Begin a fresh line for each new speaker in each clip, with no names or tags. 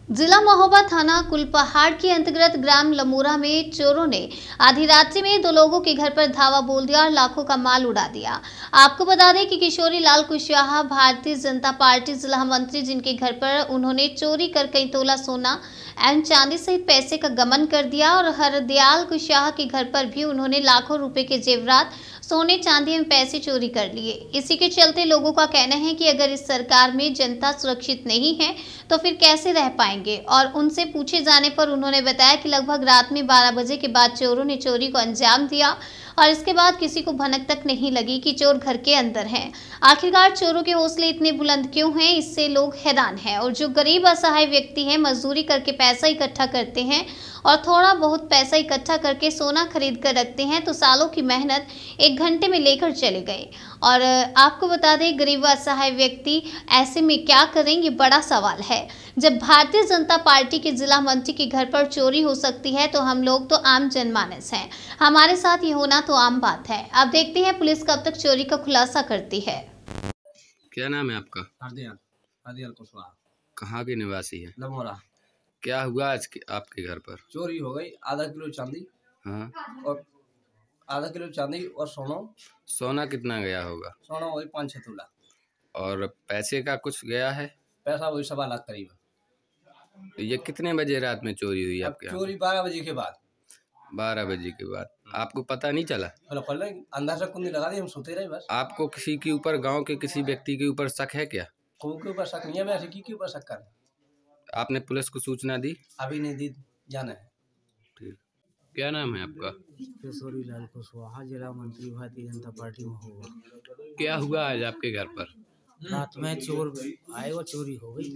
जिला महोबा थाना कुलपहाड़ के अंतर्गत ग्राम लमोरा में चोरों ने आधी रात्रि में दो लोगों के घर पर धावा बोल दिया और लाखों का माल उड़ा दिया। आपको बता दें कि किशोरी लाल कुशवाहा भारतीय जनता पार्टी जिला मंत्री, जिनके घर पर उन्होंने चोरी कर कई तोला सोना एवं चांदी सहित पैसे का गमन कर दिया और हरदयाल कुशवाहा के घर पर भी उन्होंने लाखों रुपए के जेवरात, सोने चांदी एवं पैसे चोरी कर लिए। इसी के चलते लोगों का कहना है कि अगर इस सरकार में जनता सुरक्षित नहीं है तो फिर कैसे रह पाएंगे। और उनसे पूछे जाने पर उन्होंने बताया कि लगभग रात में 12 बजे के बाद चोरों ने चोरी को अंजाम दिया और इसके बाद किसी को भनक तक नहीं लगी कि चोर घर के अंदर हैं। आखिरकार चोरों के हौसले इतने बुलंद क्यों हैं, इससे लोग हैरान हैं। और जो गरीब असहाय व्यक्ति हैं, मजदूरी करके पैसा इकट्ठा करते हैं और थोड़ा बहुत पैसा इकट्ठा करके सोना खरीद कर रखते हैं, तो सालों की मेहनत 1 घंटे में लेकर चले गए। और आपको बता दें, गरीब असहाय व्यक्ति ऐसे में क्या करें, ये बड़ा सवाल है। जब भारतीय जनता पार्टी के जिला मंत्री के घर पर चोरी हो सकती है तो हम लोग तो आम जनमानस हैं, हमारे साथ ये होना तो आम बात है। अब देखते हैं पुलिस कब तक चोरी का खुलासा करती है।
क्या नाम है आपका?
हरदयाल कुशवाहा।
कहाँ के निवासी है?
लमोरा।
क्या हुआ आज आपके घर पर?
चोरी हो गई, आधा किलो चांदी।
हाँ।
और आधा किलो चांदी और
सोना कितना गया होगा?
सोना वही 5-6 तोला।
और पैसे का कुछ गया है?
पैसा वही 1.25 लाख करीब।
ये कितने बजे रात में चोरी हुई आपके यहाँ?
चोरी 12 बजे के बाद।
12 बजे के बाद आपको पता नहीं चला?
पहले अंदर से कुंडी लगा दी, हम सोते रहे बस।
आपको किसी के ऊपर, गांव के किसी व्यक्ति के ऊपर शक है क्या?
कोई के ऊपर शक नहीं है, वैसे की के ऊपर शक कर।
आपने पुलिस को सूचना दी?
अभी नहीं दी, जाना है।
ठीक। क्या नाम है आपका?
किशोरी लाल कुशवाहा, जिला मंत्री भारतीय जनता पार्टी में होगा।
क्या हुआ आज आपके घर पर?
रात में चोर आए और चोरी हो गई।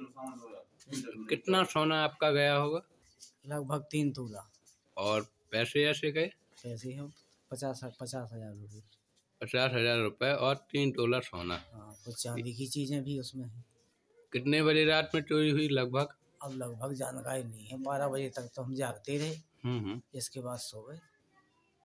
कितना सोना आपका गया होगा?
लगभग 3 तोला।
और पैसे ऐसे गए?
पैसे हम 50,000 रुपये।
50,000 रुपये और 3 तोला सोना।
हाँ, कुछ चांदी की चीजें भी उसमें हैं।
कितने बजे रात में चोरी हुई लगभग?
अब लगभग जानकारी नहीं है, 12 बजे तक तो हम जागते रहे, इसके बाद सो गए।